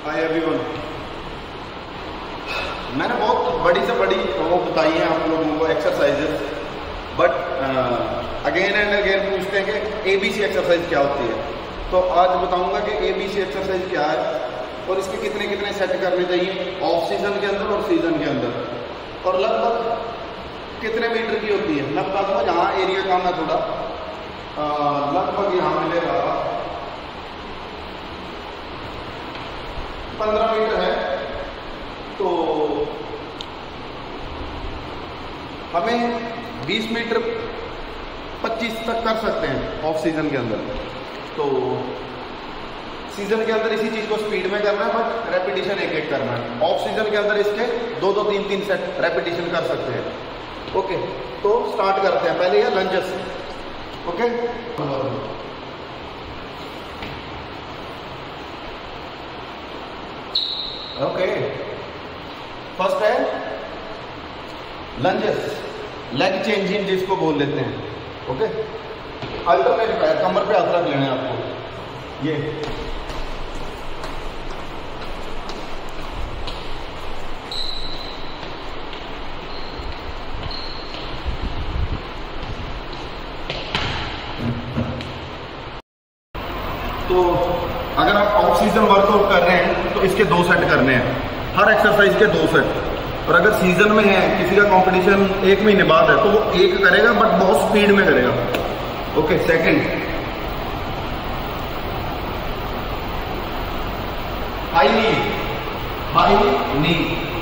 Hi everyone. मैंने बहुत बड़ी से बड़ी वो बताई है आप लोगों को exercises, but again and again पूछते हैं कि ABC एक्सरसाइज क्या होती है। तो आज बताऊंगा कि ABC एक्सरसाइज क्या है और इसके कितने कितने सेट करने चाहिए ऑफ सीजन के अंदर और सीजन के अंदर, और लगभग कितने मीटर की होती है। मैं बता दूंगा, यहाँ एरिया कम है थोड़ा, लगभग यहाँ मिलेगा 15 मीटर है। तो हमें 20 मीटर 25 तक कर सकते हैं ऑफ सीजन के अंदर। तो सीजन के अंदर इसी चीज को स्पीड में करना है, बट रेपिटेशन एक एक करना है। ऑफ सीजन के अंदर इसके 2-2 3-3 सेट रेपिटेशन कर सकते हैं। ओके, तो स्टार्ट करते हैं। पहले ये लंजेस। ओके, ओके, फर्स्ट है लंजेस, लेग चेंजिंग जिसको बोल लेते हैं। ओके, अल्टरनेट पैर, कमर पे हाथ रख लेने आपको। ये तो अगर आप ऑफ सीजन वर्कआउट कर रहे हैं तो इसके 2 सेट करने हैं, हर एक्सरसाइज के 2 सेट। और अगर सीजन में है, किसी का कंपटीशन 1 महीने बाद है, तो वो 1 करेगा, बट बहुत स्पीड में करेगा। Okay, second high knee, high knee.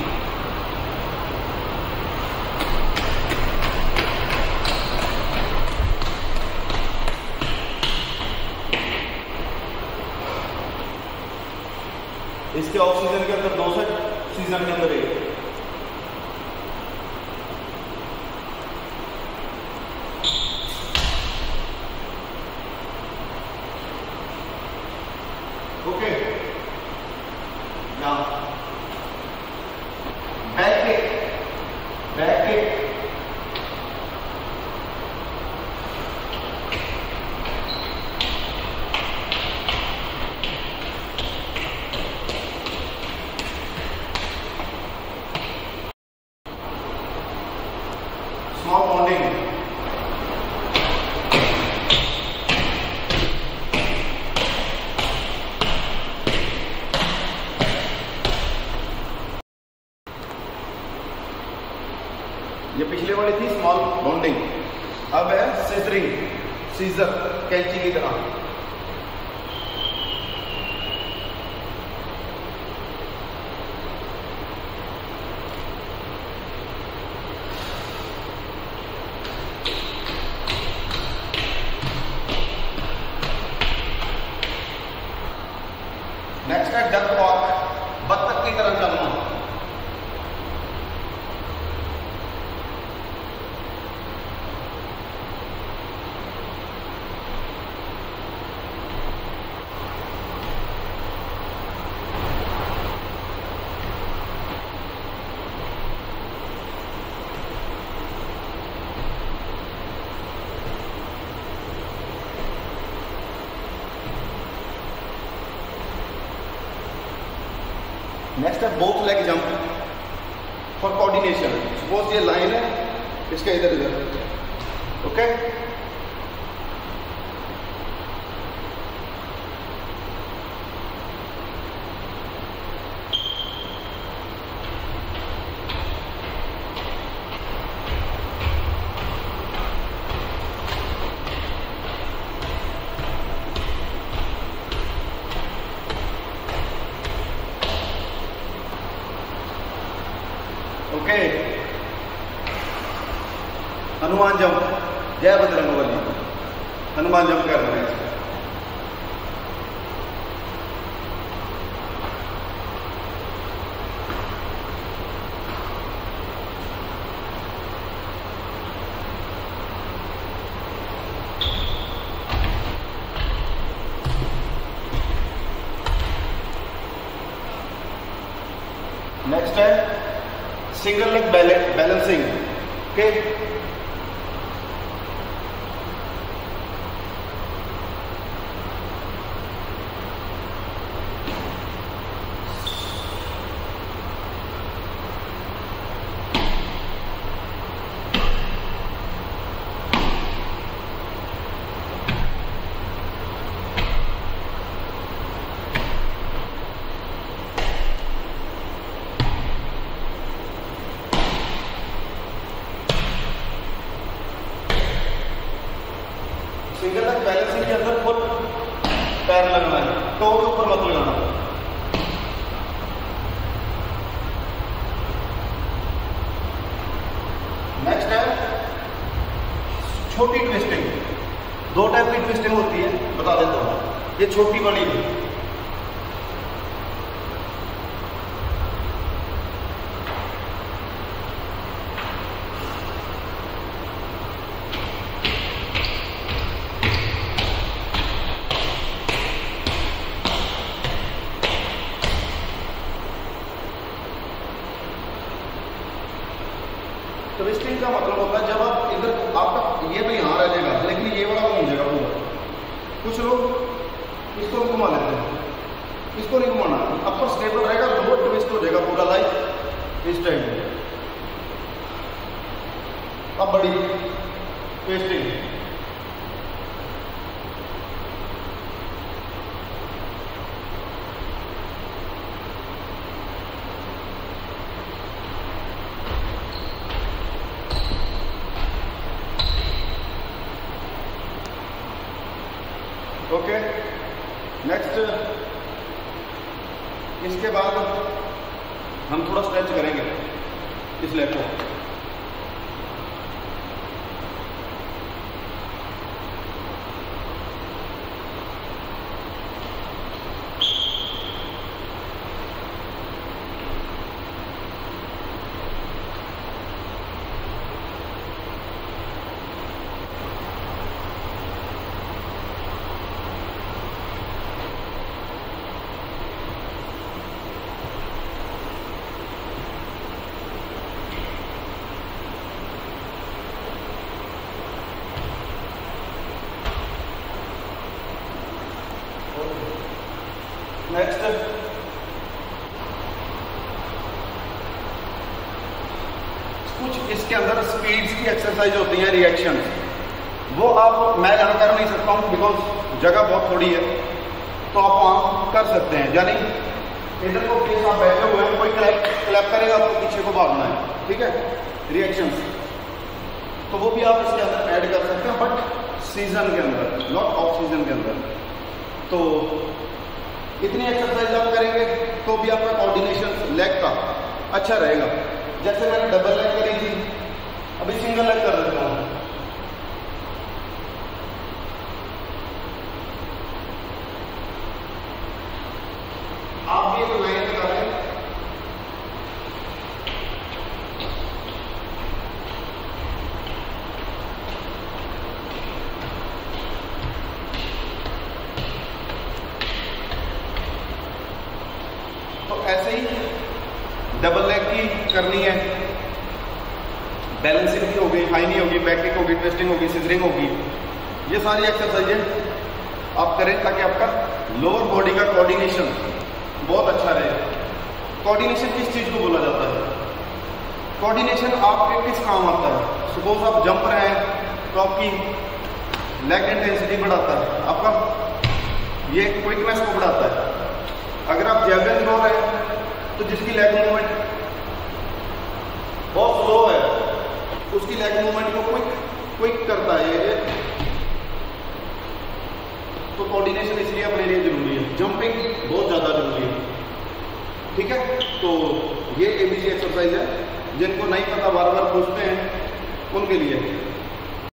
इसके ऑफ सीजन के अंदर 2 सेट, सीजन के अंदर 1। Okay, now back kick, back kick, small bounding, ये पिछले वाली थी स्मॉल बॉन्डिंग। अब है सीजरिंग, सीजर कैंची की तरह। नेक्स्ट है डक वॉक, बत्तख की तरह चलना। नेक्स्ट है both leg jump for coordination. Suppose ये लाइन है, इसके इधर इधर। ओके, ओके, हनुमान जंप, जय बजरंगबली, हनुमान जंप कर रहे हैं। नेक्स्ट है single leg balancing. Okay, single leg balancing के अंदर फुल पैर लगाना है, टो के ऊपर मत लगाना। नेक्स्ट है छोटी ट्विस्टिंग। दो टाइप की ट्विस्टिंग होती है, बता देता हूं। ये छोटी वाली है, ट्विस्टिंग का मतलब होता है जब आप इधर आपका ये तो यहाँ रह जाएगा लेकिन ये वाला घूम जाएगा पूरा। कुछ लोग इसको घुमा लेते हैं, इसको नहीं घुमाना, अपर स्टेबल रहेगा, लोअर ट्विस्ट हो जाएगा पूरा लाइक इस टाइम में। अब बड़ी ट्विस्टिंग, ओके। नेक्स्ट इसके बाद हम थोड़ा स्ट्रेच करेंगे इस लेग को। नेक्स्ट कुछ इसके अंदर स्पीड्स की एक्सरसाइज होती है, रिएक्शन, वो आप मैं यहाँ कर नहीं सकता हूँ बिकॉज जगह बहुत थोड़ी है, तो आप वहाँ कर सकते हैं। यानी इधर को फेस आप बैठे हुए हैं, कोई क्लैप करेगा आपको पीछे को भागना है, ठीक है, रिएक्शंस, तो वो भी आप इसके अंदर ऐड कर सकते हैं, बट सीजन के अंदर, नॉट ऑफ सीजन के अंदर। तो इतनी एक्सरसाइज आप करेंगे तो भी आपका कोऑर्डिनेशन लेग का अच्छा रहेगा। जैसे मैंने डबल लेग करी थी, अभी सिंगल लेग कर देता हूँ। आप भी एक लाइन लगा लें, तो ऐसे ही डबल लेग की करनी है, बैलेंसिंग की होगी, हाई नी होगी, बैक किक होगी, ट्विस्टिंग होगी, सिजरिंग होगी। ये सारी एक्सरसाइजें आप करें ताकि आपका लोअर बॉडी का कोऑर्डिनेशन बहुत अच्छा रहे। कोऑर्डिनेशन किस चीज़ को बोला जाता है? कोऑर्डिनेशन आपके किस काम आता है? सपोज आप जंप रहे हैं तो आपकी लेग इंटेंसिटी बढ़ाता है, आपका ये क्विकनेस को बढ़ाता है। अगर आप जैवलिन थ्रो रहे हैं तो जिसकी लेग मूवमेंट बहुत स्लो है, उसकी लेग मूवमेंट को क्विक करता है ये। तो कोऑर्डिनेशन इसलिए अपने लिए जरूरी है, जंपिंग बहुत ज़्यादा जरूरी है, ठीक है। तो ये ABC एक्सरसाइज है, जिनको नहीं पता बार बार पूछते हैं उनके लिए।